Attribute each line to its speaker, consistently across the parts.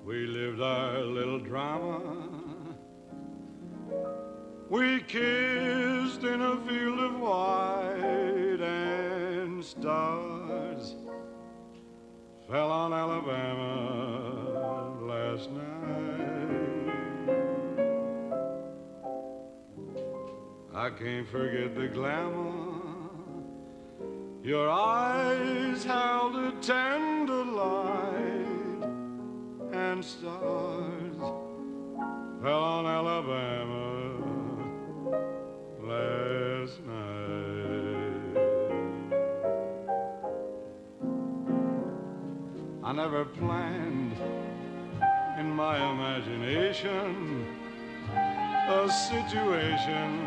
Speaker 1: We lived our little drama. We kissed in a field of white, and stars fell on Alabama last night. I can't forget the glamour. Your eyes held a tender light, and stars fell on Alabama last night. I never planned in my imagination a situation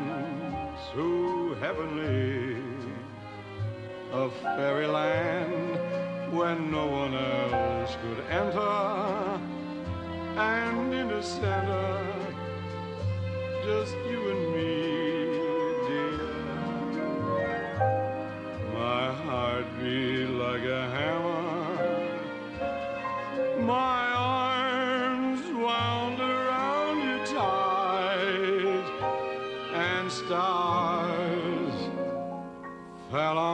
Speaker 1: so heavenly, a fairyland when no one else could enter, and in the center, just you and me, dear. My heart beat like a hammer, my arms wound around you tight, and stars fell on